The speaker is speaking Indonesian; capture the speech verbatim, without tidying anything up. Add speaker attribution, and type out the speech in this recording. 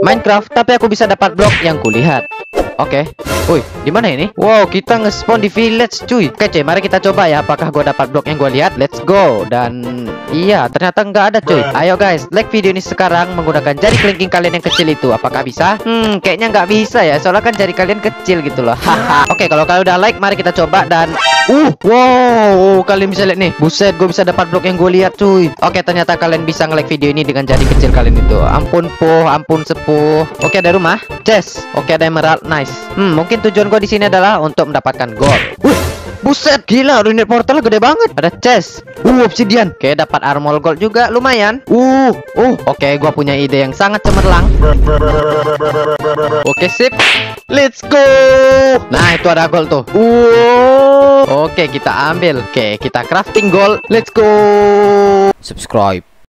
Speaker 1: Minecraft, tapi aku bisa dapat blok yang kulihat. Oke, okay. Woi, di mana ini? Wow, kita nge-spawn di village, cuy. Oke, cuy, mari kita coba ya. Apakah gue dapat blok yang gue lihat? Let's go. Dan iya, ternyata nggak ada, cuy. Ayo guys, like video ini sekarang menggunakan jari kelingking kalian yang kecil itu. Apakah bisa? Hmm, kayaknya nggak bisa ya. Soalnya kan jari kalian kecil gitu loh. Haha. Oke, okay, kalau kalian udah like, mari kita coba dan uh, wow, kalian bisa lihat nih. Buset, gue bisa dapat blok yang gue lihat, cuy. Oke, okay, ternyata kalian bisa nge-like video ini dengan jari kecil kalian itu. Ampun puh, ampun sepuh. Oke, okay, ada rumah. Chest. Oke, okay, ada emerald. Nice. Hmm, mungkin tujuan gue di sini adalah untuk mendapatkan gold. Uh, buset, gila, unit portal gede banget. Ada chest. Uh, obsidian. Oke, dapat armor gold juga, lumayan. Uh, uh, oke, okay, gue punya ide yang sangat cemerlang. Oke, okay, sip. Let's go. Nah, itu ada gold tuh. Uh, oke, okay, kita ambil. Oke, okay, kita crafting gold. Let's go. Subscribe.